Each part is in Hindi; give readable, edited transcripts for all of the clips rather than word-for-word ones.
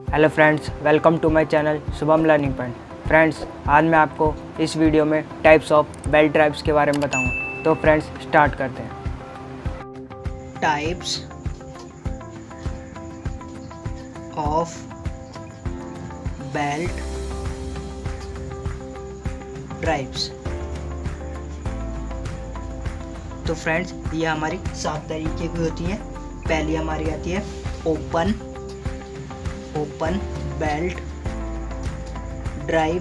Hello friends, welcome to my channel Shubham Learning Point. Friends, आज मैं आपको इस वीडियो में टाइप्स ऑफ बेल्ट ड्राइव्स के बारे में बताऊंगा। तो फ्रेंड्स, स्टार्ट करते हैं। Types of belt drives. तो फ्रेंड्स, ये हमारी 7 तरीके की होती हैं। पहली हमारी आती है ओपन बेल्ट ड्राइव।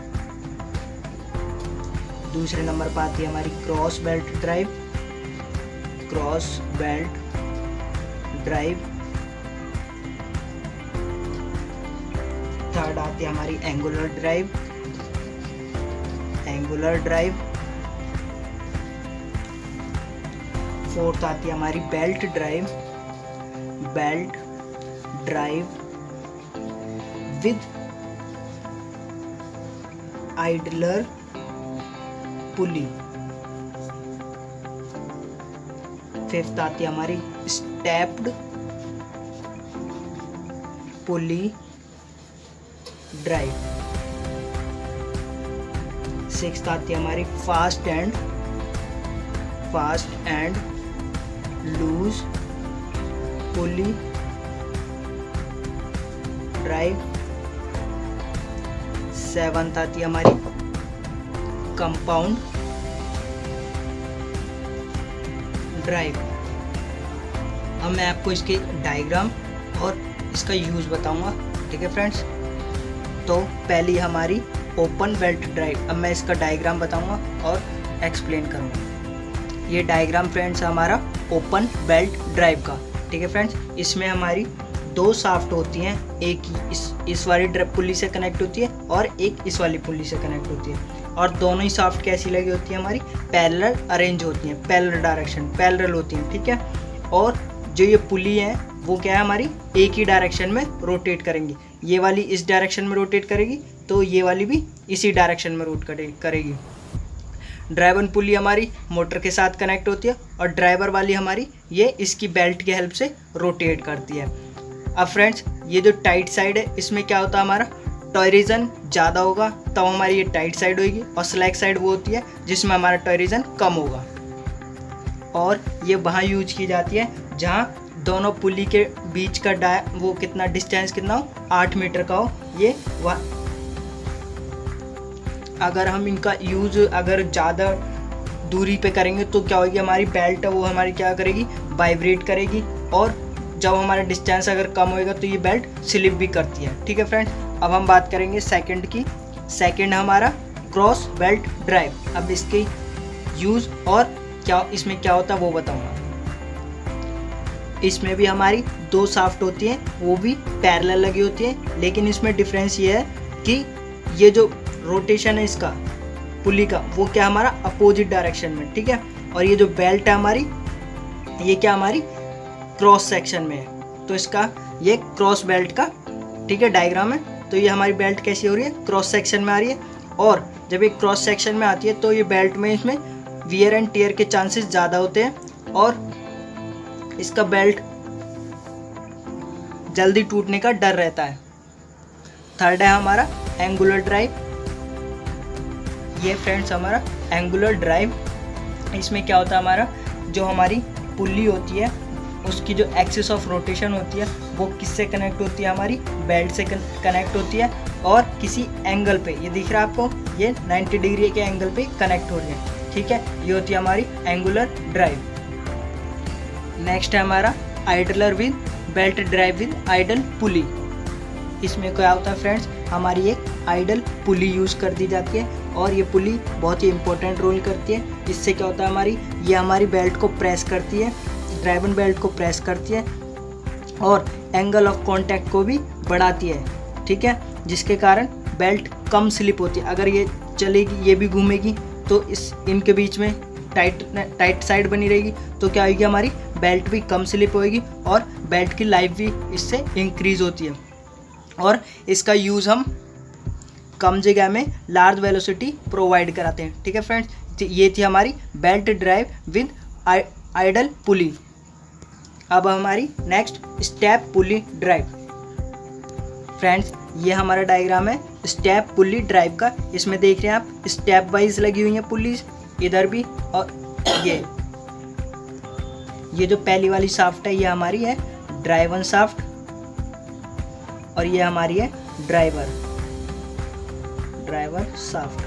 दूसरे नंबर पर आती है हमारी क्रॉस बेल्ट ड्राइव। थर्ड आती है हमारी एंगुलर ड्राइव। फोर्थ आती है हमारी belt drive with idler pulley. Fifth आती है हमारी स्टेप्ड पुली ड्राइव। सिक्स्थ आती है हमारी fast and loose pulley drive. Seventh आती है हमारी कंपाउंड ड्राइव। अब मैं आपको इसके डायग्राम और इसका यूज बताऊंगा। ठीक है फ्रेंड्स, तो पहली हमारी ओपन बेल्ट ड्राइव। अब मैं इसका डायग्राम बताऊंगा और एक्सप्लेन करूंगा। ये डायग्राम फ्रेंड्स हमारा ओपन बेल्ट ड्राइव का। ठीक है फ्रेंड्स, इसमें हमारी 2 शाफ्ट होती हैं। एक इस वाली पुली से कनेक्ट होती है और एक इस वाली पुली से कनेक्ट होती है। और दोनों ही शाफ्ट कैसी लगी होती है, हमारी पैरेलल अरेंज होती हैं, पैरेलल होती हैं। ठीक है, और जो ये पुली है वो क्या है, हमारी एक ही डायरेक्शन में रोटेट करेंगी। ये वाली इस डायरेक्शन में रोटेट करेगी तो ये वाली भी इसी डायरेक्शन में करेगी। ड्राइवर पुली हमारी मोटर के साथ कनेक्ट होती है और ड्राइवर वाली हमारी ये इसकी बेल्ट के हेल्प से रोटेट करती है। अब फ्रेंड्स, ये जो टाइट साइड है इसमें क्या होता है, हमारा टॉयरिजन ज़्यादा होगा तब हमारी ये टाइट साइड होगी, और स्लैक साइड वो होती है जिसमें हमारा टॉयरिजन कम होगा। और ये वहाँ यूज की जाती है जहाँ दोनों पुली के बीच का वो कितना डिस्टेंस कितना हो, 8 मीटर का हो। ये अगर हम इनका यूज अगर ज़्यादा दूरी पे करेंगे तो क्या होगी, हमारी बेल्ट है वो हमारी क्या करेगी, वाइब्रेट करेगी। और जब हमारा डिस्टेंस अगर कम होएगा तो ये बेल्ट स्लिप भी करती है। ठीक है फ्रेंड्स, अब हम बात करेंगे सेकंड की। सेकंड हमारा क्रॉस बेल्ट ड्राइव। अब इसके यूज़ और क्या इसमें क्या होता है वो बताऊंगा। इसमें भी हमारी 2 शाफ्ट होती हैं, वो भी पैरेलल लगी होती हैं, लेकिन इसमें डिफरेंस ये है कि ये जो रोटेशन है इसका पुली का वो क्या हमारा अपोजिट डायरेक्शन में। ठीक है, और ये जो बेल्ट है हमारी ये क्या हमारी क्रॉस सेक्शन में है। तो इसका ये क्रॉस बेल्ट का ठीक है डायग्राम है। तो ये हमारी बेल्ट कैसी हो रही है, क्रॉस सेक्शन में आ रही है। और जब ये क्रॉस सेक्शन में आती है तो ये बेल्ट में इसमें वियर एंड टियर के चांसेस ज़्यादा होते हैं और इसका बेल्ट जल्दी टूटने का डर रहता है। थर्ड है हमारा एंगुलर ड्राइव। ये फ्रेंड्स हमारा एंगुलर ड्राइव, इसमें क्या होता है, हमारा जो हमारी पुली होती है उसकी जो एक्सिस ऑफ रोटेशन होती है वो किससे कनेक्ट होती है, हमारी बेल्ट से कनेक्ट होती है। और किसी एंगल पे, ये दिख रहा है आपको, ये 90 डिग्री के एंगल पे कनेक्ट हो रही है। ठीक है, ये होती है हमारी एंगुलर ड्राइव। नेक्स्ट है हमारा idler with belt drive with idle pulley. इसमें क्या होता है फ्रेंड्स, हमारी एक आइडल पुली यूज़ कर दी जाती है और ये पुली बहुत ही इंपॉर्टेंट रोल करती है। इससे क्या होता है, ये हमारी बेल्ट को प्रेस करती है, ड्राइवर बेल्ट को प्रेस करती है और एंगल ऑफ कांटेक्ट को भी बढ़ाती है। ठीक है, जिसके कारण बेल्ट कम स्लिप होती है। अगर ये चलेगी, ये भी घूमेगी तो इनके बीच में टाइट साइड बनी रहेगी तो क्या होगी, हमारी बेल्ट भी कम स्लिप होएगी और बेल्ट की लाइफ भी इससे इंक्रीज होती है। और इसका यूज़ हम कम जगह में लार्ज वेलोसिटी प्रोवाइड कराते हैं। ठीक है फ्रेंड्स, ये थी हमारी belt drive with idle pulley. अब हमारी next step pulley drive. Friends ये हमारा डायग्राम है स्टेप पुली ड्राइव का। इसमें देख रहे हैं आप स्टेप वाइज लगी हुई है पुलीज, इधर भी। और ये जो पहली वाली शाफ्ट है ये हमारी है ड्राइवन शाफ्ट, और ये हमारी है ड्राइवर शाफ्ट।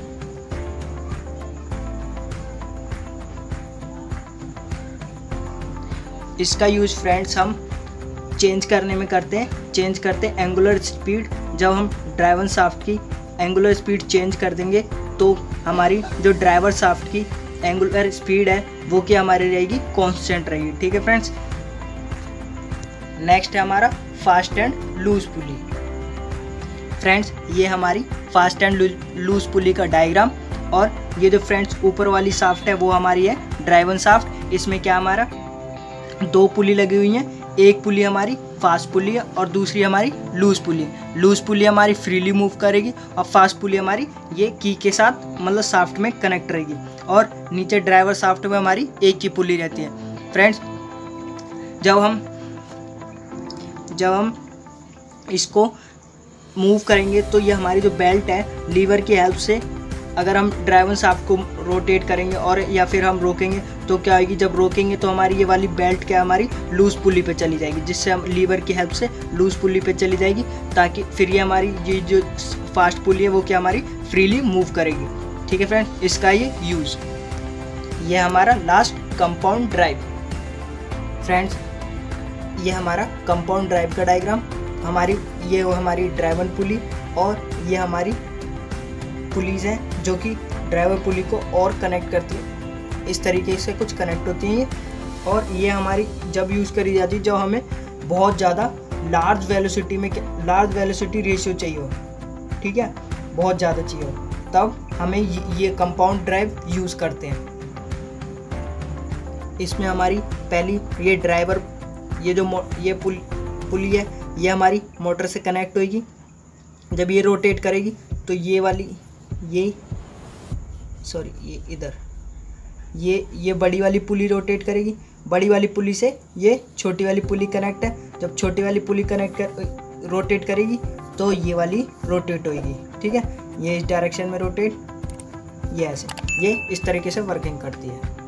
इसका यूज फ्रेंड्स हम चेंज करने में करते हैं एंगुलर स्पीड। जब हम ड्राइवर शाफ्ट की एंगुलर स्पीड चेंज कर देंगे तो हमारी जो ड्राइवर शाफ्ट की एंगुलर स्पीड है वो क्या हमारी रहेगी, कांस्टेंट रहेगी। ठीक है फ्रेंड्स। नेक्स्ट है हमारा fast and loose pulley. Friends ये हमारी फास्ट एंड लूज पुली का डायग्राम। और ये जो फ्रेंड्स ऊपर वाली शाफ्ट है वो हमारी है ड्राइवर शाफ्ट। इसमें क्या हमारा 2 पुली लगी हुई हैं, एक पुली हमारी फास्ट पुली है और दूसरी हमारी लूज पुली। लूज पुली हमारी फ्रीली मूव करेगी और फास्ट पुली हमारी ये की के साथ मतलब शाफ्ट में कनेक्ट रहेगी। और नीचे ड्राइवर शाफ्ट में हमारी एक ही पुली रहती है। फ्रेंड्स जब हम इसको मूव करेंगे तो ये हमारी जो बेल्ट है लीवर की हेल्प से, अगर हम ड्राइवर शाफ्ट को रोटेट करेंगे और या फिर हम रोकेंगे तो क्या होगी, जब रोकेंगे तो हमारी ये वाली बेल्ट क्या हमारी लूज पुली पे चली जाएगी, जिससे हम लीवर की हेल्प से लूज पुली पे चली जाएगी, ताकि फिर ये हमारी ये जो फास्ट पुली है वो क्या हमारी फ्रीली मूव करेगी। ठीक है फ्रेंड्स, इसका ये यूज़। ये हमारा लास्ट कंपाउंड ड्राइव। फ्रेंड्स ये हमारा कंपाउंड ड्राइव का डायग्राम। ये वो हमारी ड्राइवर पुली और ये हमारी पुलीज हैं जो कि ड्राइवर पुली को और कनेक्ट करती है। इस तरीके से कुछ कनेक्ट होती हैं ये। और ये हमारी जब यूज़ करी जाती है जब हमें बहुत ज़्यादा लार्ज वेलोसिटी रेशियो चाहिए हो, ठीक है, बहुत ज़्यादा चाहिए हो, तब हमें ये कंपाउंड ड्राइव यूज़ करते हैं। इसमें हमारी पहली ये ड्राइवर ये पुली है ये हमारी मोटर से कनेक्ट होगी। जब ये रोटेट करेगी तो ये बड़ी वाली पुली रोटेट करेगी। बड़ी वाली पुली से ये छोटी वाली पुली कनेक्ट है। जब छोटी वाली पुली रोटेट करेगी तो ये वाली रोटेट होगी। ठीक है, ये इस डायरेक्शन में रोटेट, ये ऐसे, ये इस तरीके से वर्किंग करती है।